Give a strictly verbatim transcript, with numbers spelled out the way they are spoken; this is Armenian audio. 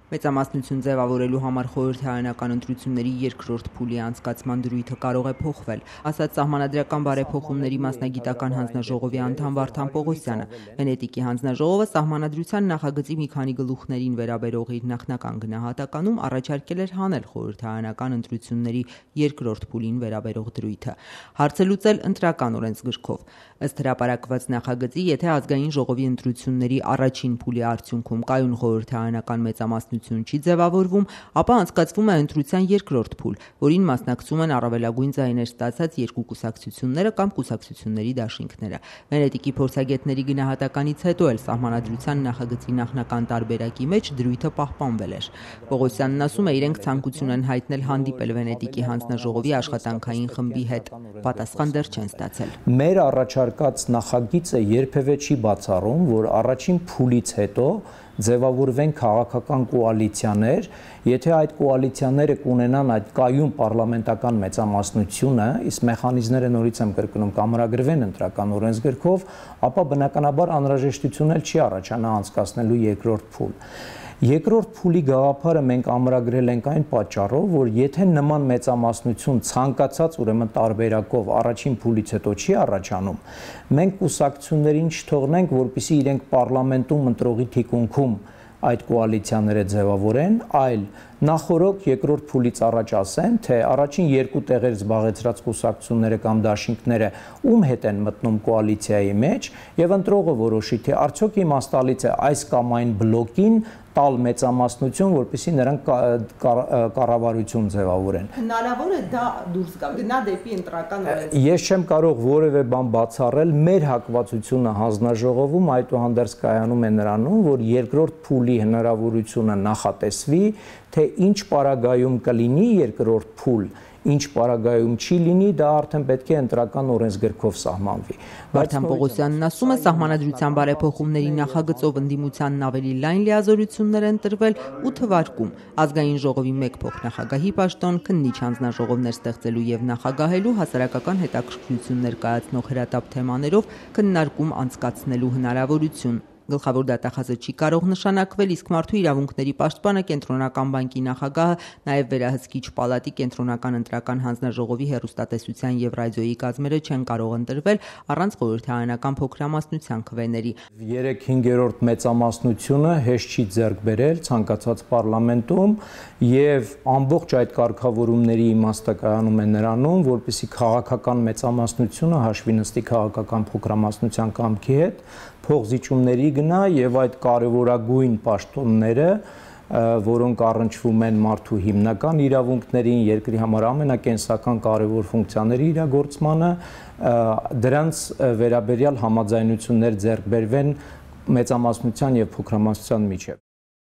Մեծամասնություն ձևավորելու համար խորհրդարանական ընտրությունների երկրորդ փուլի անցկացման դրույթը կարող է փոխվել, ասաց Սահմանադրական բարեփոխումների մասնագիտական հանձնաժողովի անդամ Վարդան Պողոսյանը։ Վենետիկի հանձնաժողովը Սահմանադրության նախագծի մի քանի գլուխներին վերաբերող իր նախնական գնահատականում առաջարկել էր հանել խորհրդարանական ընտրությունների երկրորդ փուլին վերաբերող դրույթը, հարցը լուծել ընտրական օրենսգրքով։ Ըստ հրապարակված նախագծի, եթե ազգային ժողովի ընտրությունների առաջին փուլի արդյունքում կայուն խորհրդարանական մեծամասնություն չի ձևավորվում, ապա անցկացվում է ընտրության երկրորդ փուլ, որին մասնակցում են առավելագույն ձայներ ստացած երկու կուսակցությունները կամ կուսակցությունների դաշինքները։ Վենետիկի փորձագետների գնահատականից հետո էլ Սահմանադրության նախագծի նախնական տարբերակի մեջ դրույթը պահպանվել էր։ Պողոսյանն ասում է, իրենք ցանկություն են հայտնել հանդիպել Վենետիկի հանձնաժողովի աշխատանքային խմբի հետ։ Պատասխան դեռ չեն ստացել։ Մեր առաջարկած նախագիծը երբևէ չի բացառում, որ առաջին փուլից հետո ձևավորվեն քաղաքական կոալիցիաներ, եթե այդ կոալիցիաները կունենան այդ կայուն պարլամենտական մեծամասնությունը, իսկ մեխանիզմները նորից եմ կրկնում կամրագրվեն ընտրական օրենսգրքով, ապա բնականաբար անհրաժեշտություն էլ չի առաջանա անցկացնելու երկրորդ փուլ։ Երկրորդ փուլի գաղափարը մենք ամրագրել ենք այն պատճառով, որ եթե նման մեծամասնություն ցանկացած ուրեմն տարբերակով առաջին փուլից հետո չի առաջանում, մենք կուսակցություններին չթողնենք, որպեսզի իրենք պարլամենտում ընտրողի թիկունքում այդ կոալիցիաները ձևավորեն, այլ նախորոք երկրորդ փուլից առաջ ասեն, թե առաջին երկու տեղեր զբաղեցրած կուսակցությունները կամ դաշինքները ում հետ են մտնում կոալիցիայի մեջ եւ ընտրողը որոշի, թե արդյոք իմաստալից է այս կամ այն բլոկին տալ մեծամասնություն, որպեսզի նրանք կառավարություն ձևավորեն։ Հնարավոր է դա դուրս գա, գնա դեպի ընտրական օրենսգրք։ Ես չեմ կարող որևէ բան բացառել, մեր հակվածությունը հանձնաժողովում այդուհանդերձ կայանում է նրանում, որ երկրորդ փուլի հնարավորությունը նախատեսվի, թե ինչ պարագայում կլինի երկրորդ փուլ, ինչ պարագայում չի լինի, դա արդեն պետք է ընտրական օրենսգրքով սահմանվի։ Վարդան Պողոսյանն ասում է, Սահմանադրության բարեփոխումների նախագծով ընդդիմությանն ավելի լայն լիազորություններ են տրվել ու թվարկում ազգային ժողովի մեկ փոխնախագահի պաշտոն, քննիչ հանձնաժողովներ ստեղծելու եւ նախագահելու հասարակական հետաքրքրություններ կայացնող հրատապ թեմաներով քննարկում անցկացնելու հնարավորություն։ Գլխավոր դատախազը չի կարող նշանակվել, իսկ Մարդու իրավունքների պաշտպանը, Կենտրոնական բանկի նախագահը, նաև Վերահսկիչ պալատի Կենտրոնական ընտրական հանձնաժողովի հեռուստատեսության եւ ռադիոյի կազմերը չեն կարող ընտրվել առանց խորհրդարանական փոքրամասնության քվեների։ երեք հինգերորդ մեծամասնությունը հեշտ չի ձեռք բերել ցանկացած պարլամենտում եւ ամբողջ այդ կարգավորումների իմաստը կայանում է նրանում, որպեսզի քաղաքական մեծամասնությունը հաշվի նստի քաղաքական փոքրամասնության կամքի հետ, փողզիջումների գնա եւ այդ կարևորագույն պաշտոնները, որոնք առնչվում են մարդու հիմնական իրավունքներին, երկրի համար ամենակենսական կարևոր ֆունկցիաների իրագործմանը, դրանց վերաբերյալ համաձայնություններ ձեռք բերվեն մեծամասնության եւ փոքրամասնության միջեւ։